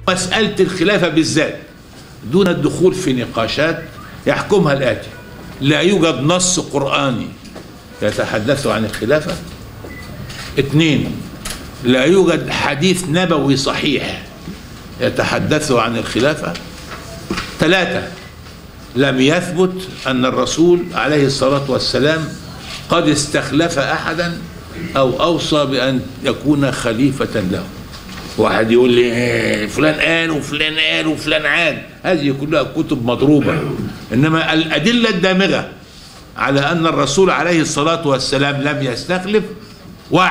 مسألة الخلافة بالذات دون الدخول في نقاشات يحكمها الآتي: لا يوجد نص قرآني يتحدث عن الخلافة. 2، لا يوجد حديث نبوي صحيح يتحدث عن الخلافة. 3، لم يثبت أن الرسول عليه الصلاة والسلام قد استخلف أحدا أو أوصى بأن يكون خليفة له. واحد يقول لي فلان قال وفلان قال وفلان عاد، هذه كلها كتب مضروبة. إنما الأدلة الدامغة على أن الرسول عليه الصلاة والسلام لم يستخلف: 1،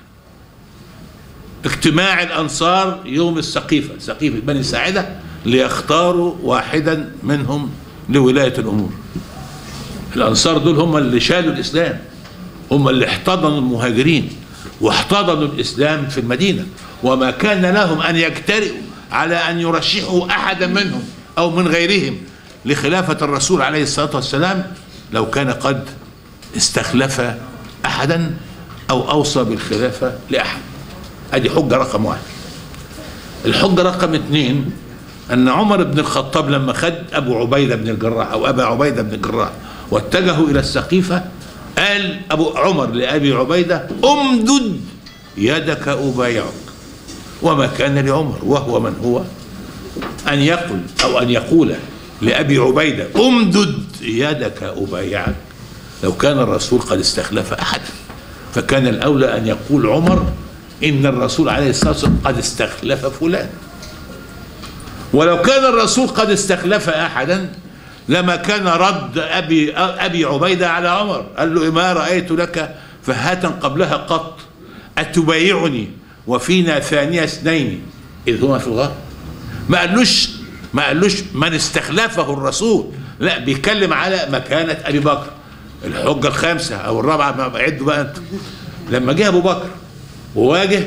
اجتماع الأنصار يوم السقيفة، سقيفة بني ساعدة، ليختاروا واحدا منهم لولاية الأمور. الأنصار دول هم اللي شالوا الإسلام، هم اللي احتضنوا المهاجرين واحتضنوا الإسلام في المدينة، وما كان لهم أن يجترئوا على أن يرشحوا أحدا منهم أو من غيرهم لخلافة الرسول عليه الصلاة والسلام لو كان قد استخلف أحدا أو أوصى بالخلافة لأحد. هذه حجة رقم 1. الحجة رقم 2: أن عمر بن الخطاب لما خد أبو عبيدة بن الجراح أو أبا عبيدة بن الجراح واتجهوا إلى السقيفة، قال أبو عمر لأبي عبيدة: أمدد يدك أبايعك. وما كان لعمر وهو من هو أن يقول أو أن يقول لأبي عبيدة: أمدد يدك أبايعك، لو كان الرسول قد استخلف أحدا. فكان الأولى أن يقول عمر: إن الرسول عليه الصلاة والسلام قد استخلف فلان. ولو كان الرسول قد استخلف أحدا لما كان رد أبي عبيدة على عمر، قال له: ما رأيت لك فهاة قبلها قط، أتبايعني وفينا ثانية اثنين إذ هما في الغار. ما قالوش من استخلفه الرسول، لا، بيتكلم على مكانة أبي بكر. الحجة الخامسة أو الرابعة، ما عدوا بقى أنتوا، لما جه أبو بكر وواجه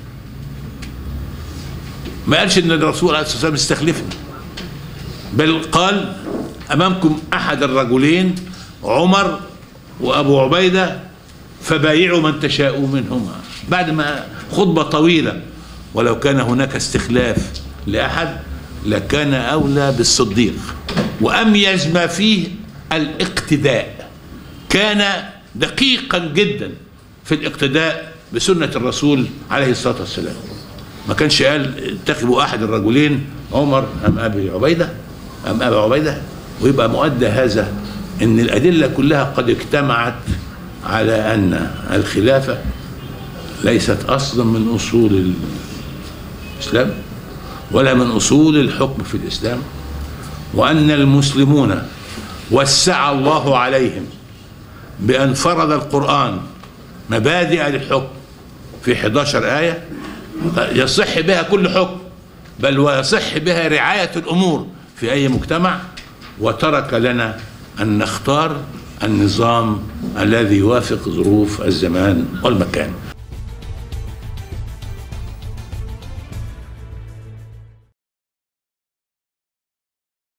ما قالش ان الرسول عليه الصلاه والسلام استخلفني، بل قال: امامكم احد الرجلين عمر وابو عبيده فبايعوا من تشاءوا منهما. بعد ما خطبه طويله: ولو كان هناك استخلاف لاحد لكان اولى بالصديق، واميز ما فيه الاقتداء. كان دقيقا جدا في الاقتداء بسنه الرسول عليه الصلاه والسلام. ما كانش قال اتخذوا احد الرجلين عمر ام ابي عبيده ام ابا عبيده. ويبقى مؤدى هذا ان الادله كلها قد اجتمعت على ان الخلافه ليست اصلا من اصول الاسلام ولا من اصول الحكم في الاسلام، وان المسلمون وسع الله عليهم بان فرض القران مبادئ للحكم في 11 ايه يصح بها كل حكم، بل ويصح بها رعاية الأمور في أي مجتمع، وترك لنا أن نختار النظام الذي يوافق ظروف الزمان والمكان.